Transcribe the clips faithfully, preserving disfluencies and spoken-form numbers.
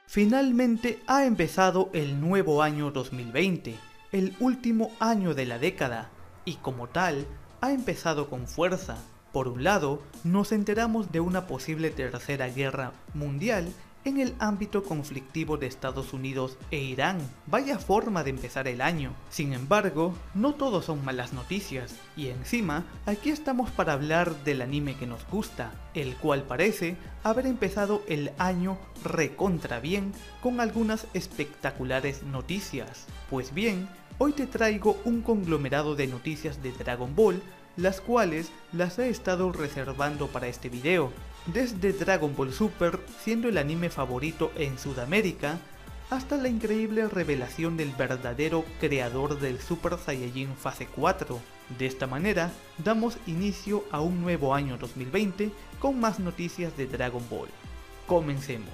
Finalmente ha empezado el nuevo año dos mil veinte, el último año de la década, y como tal, ha empezado con fuerza. Por un lado, nos enteramos de una posible tercera guerra mundial en el ámbito conflictivo de Estados Unidos e Irán. Vaya forma de empezar el año. Sin embargo, no todo son malas noticias, y encima, aquí estamos para hablar del anime que nos gusta, el cual parece haber empezado el año recontra bien con algunas espectaculares noticias. Pues bien, hoy te traigo un conglomerado de noticias de Dragon Ball, las cuales las he estado reservando para este video. Desde Dragon Ball Super, siendo el anime favorito en Sudamérica, hasta la increíble revelación del verdadero creador del Super Saiyajin Fase cuatro. De esta manera, damos inicio a un nuevo año dos mil veinte con más noticias de Dragon Ball. Comencemos.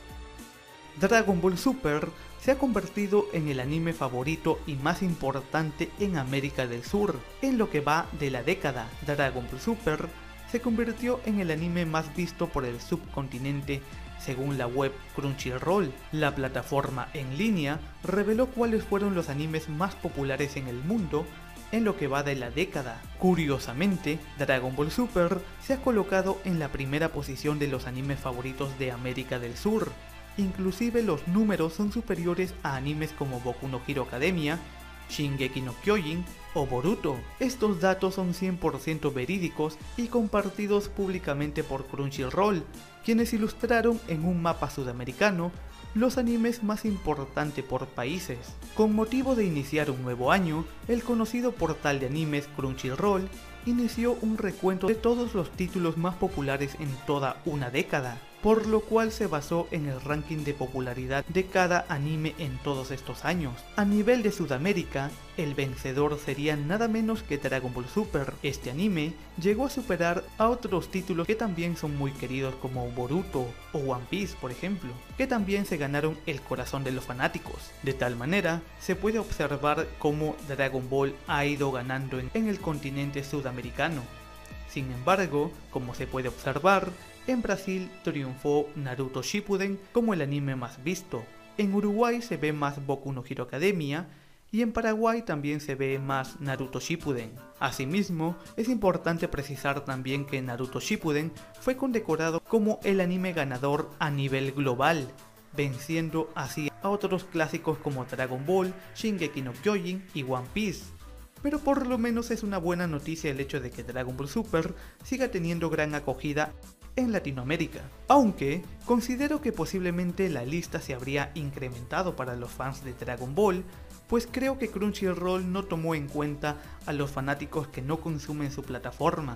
Dragon Ball Super se ha convertido en el anime favorito y más importante en América del Sur. En lo que va de la década, Dragon Ball Super se convirtió en el anime más visto por el subcontinente según la web Crunchyroll. La plataforma en línea reveló cuáles fueron los animes más populares en el mundo en lo que va de la década. Curiosamente, Dragon Ball Super se ha colocado en la primera posición de los animes favoritos de América del Sur. Inclusive los números son superiores a animes como Boku no Hero Academia, Shingeki no Kyojin o Boruto. Estos datos son cien por ciento verídicos y compartidos públicamente por Crunchyroll, quienes ilustraron en un mapa sudamericano los animes más importantes por países. Con motivo de iniciar un nuevo año, el conocido portal de animes Crunchyroll inició un recuento de todos los títulos más populares en toda una década, por lo cual se basó en el ranking de popularidad de cada anime en todos estos años. A nivel de Sudamérica, el vencedor sería nada menos que Dragon Ball Super. Este anime llegó a superar a otros títulos que también son muy queridos como Boruto o One Piece, por ejemplo, que también se ganaron el corazón de los fanáticos. De tal manera, se puede observar cómo Dragon Ball ha ido ganando en, en el continente sudamericano. Sin embargo, como se puede observar, en Brasil triunfó Naruto Shippuden como el anime más visto, en Uruguay se ve más Boku no Hero Academia y en Paraguay también se ve más Naruto Shippuden. Asimismo, es importante precisar también que Naruto Shippuden fue condecorado como el anime ganador a nivel global, venciendo así a otros clásicos como Dragon Ball, Shingeki no Kyojin y One Piece. Pero por lo menos es una buena noticia el hecho de que Dragon Ball Super siga teniendo gran acogida en Latinoamérica, aunque considero que posiblemente la lista se habría incrementado para los fans de Dragon Ball, pues creo que Crunchyroll no tomó en cuenta a los fanáticos que no consumen su plataforma,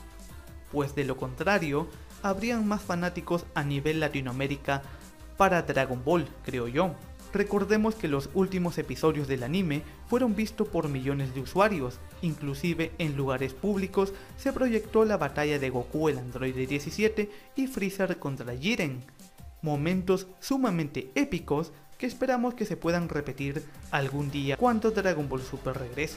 pues de lo contrario, habrían más fanáticos a nivel Latinoamérica para Dragon Ball, creo yo. Recordemos que los últimos episodios del anime fueron vistos por millones de usuarios, inclusive en lugares públicos se proyectó la batalla de Goku el androide diecisiete y Freezer contra Jiren, momentos sumamente épicos que esperamos que se puedan repetir algún día cuando Dragon Ball Super regrese.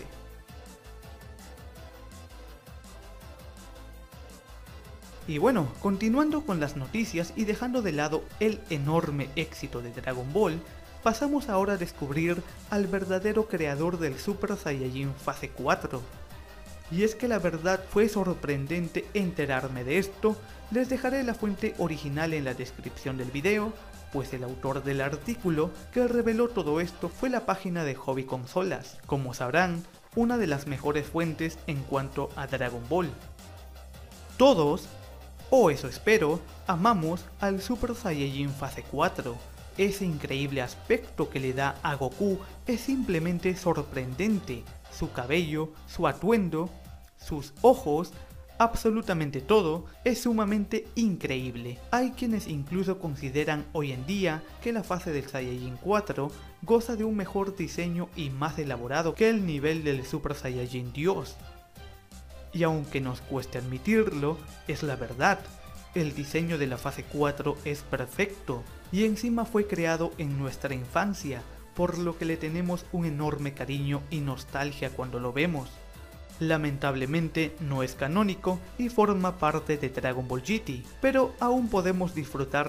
Y bueno, continuando con las noticias y dejando de lado el enorme éxito de Dragon Ball, pasamos ahora a descubrir al verdadero creador del Super Saiyajin Fase cuatro. Y es que la verdad fue sorprendente enterarme de esto. Les dejaré la fuente original en la descripción del video, pues el autor del artículo que reveló todo esto fue la página de Hobby Consolas, como sabrán, una de las mejores fuentes en cuanto a Dragon Ball. Todos, o eso espero, amamos al Super Saiyajin Fase cuatro. Ese increíble aspecto que le da a Goku es simplemente sorprendente. Su cabello, su atuendo, sus ojos, absolutamente todo es sumamente increíble. Hay quienes incluso consideran hoy en día que la fase del Saiyajin cuatro goza de un mejor diseño y más elaborado que el nivel del Super Saiyajin Dios. Y aunque nos cueste admitirlo, es la verdad. El diseño de la fase cuatro es perfecto y encima fue creado en nuestra infancia, por lo que le tenemos un enorme cariño y nostalgia cuando lo vemos. Lamentablemente no es canónico y forma parte de Dragon Ball G T, pero aún podemos disfrutarlo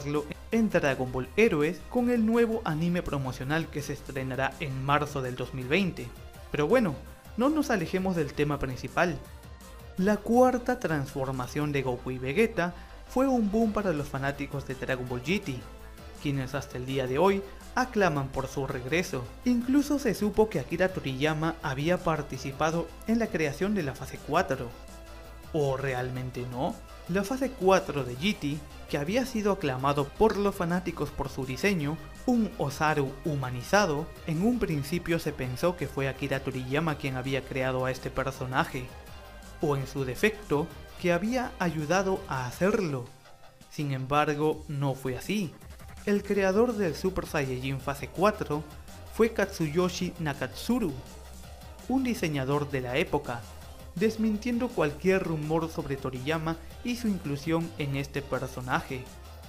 en Dragon Ball Heroes con el nuevo anime promocional que se estrenará en marzo del dos mil veinte. Pero bueno, no nos alejemos del tema principal. La cuarta transformación de Goku y Vegeta fue un boom para los fanáticos de Dragon Ball G T, quienes hasta el día de hoy aclaman por su regreso. Incluso se supo que Akira Toriyama había participado en la creación de la fase cuatro. ¿O realmente no? La fase cuatro de G T, que había sido aclamado por los fanáticos por su diseño, un Osaru humanizado, en un principio se pensó que fue Akira Toriyama quien había creado a este personaje, o en su defecto, que había ayudado a hacerlo. Sin embargo, no fue así. El creador del Super Saiyajin fase cuatro fue Katsuyoshi Nakatsuru, un diseñador de la época, desmintiendo cualquier rumor sobre Toriyama y su inclusión en este personaje.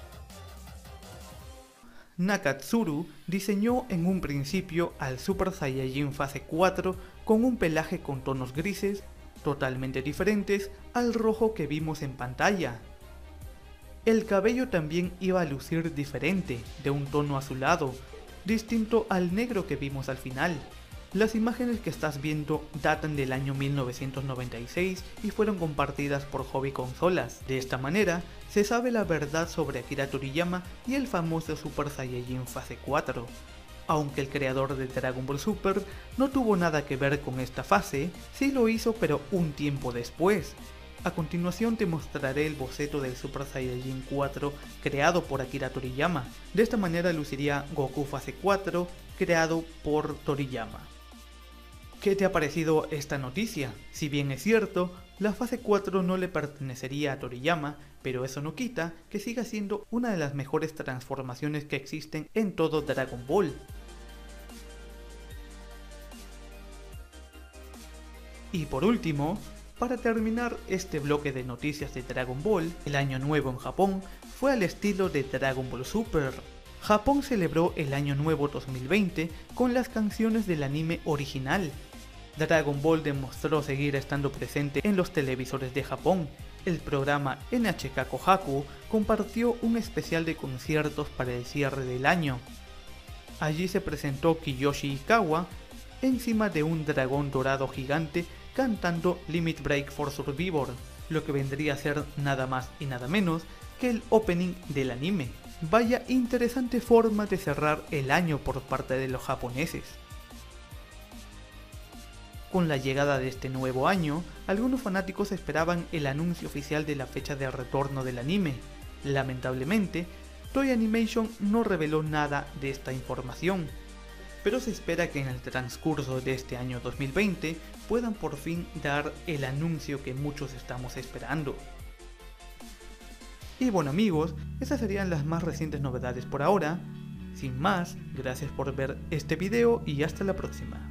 Nakatsuru diseñó en un principio al Super Saiyajin fase cuatro con un pelaje con tonos grises, totalmente diferentes al rojo que vimos en pantalla. El cabello también iba a lucir diferente, de un tono azulado, distinto al negro que vimos al final. Las imágenes que estás viendo datan del año mil novecientos noventa y seis y fueron compartidas por Hobby Consolas. De esta manera, se sabe la verdad sobre Akira Toriyama y el famoso Super Saiyajin fase cuatro. Aunque el creador de Dragon Ball Super no tuvo nada que ver con esta fase, sí lo hizo pero un tiempo después. A continuación te mostraré el boceto del Super Saiyajin cuatro creado por Akira Toriyama. De esta manera luciría Goku fase cuatro creado por Toriyama. ¿Qué te ha parecido esta noticia? Si bien es cierto, la fase cuatro no le pertenecería a Toriyama, pero eso no quita que siga siendo una de las mejores transformaciones que existen en todo Dragon Ball. Y por último, para terminar este bloque de noticias de Dragon Ball, el año nuevo en Japón fue al estilo de Dragon Ball Super. Japón celebró el año nuevo dos mil veinte con las canciones del anime original. Dragon Ball demostró seguir estando presente en los televisores de Japón. El programa N H K Kohaku compartió un especial de conciertos para el cierre del año. Allí se presentó Kiyoshi Ikawa encima de un dragón dorado gigante cantando Limit Break for Survivor, lo que vendría a ser nada más y nada menos que el opening del anime. Vaya interesante forma de cerrar el año por parte de los japoneses. Con la llegada de este nuevo año, algunos fanáticos esperaban el anuncio oficial de la fecha de retorno del anime. Lamentablemente, Toei Animation no reveló nada de esta información, pero se espera que en el transcurso de este año dos mil veinte puedan por fin dar el anuncio que muchos estamos esperando. Y bueno amigos, esas serían las más recientes novedades por ahora. Sin más, gracias por ver este video y hasta la próxima.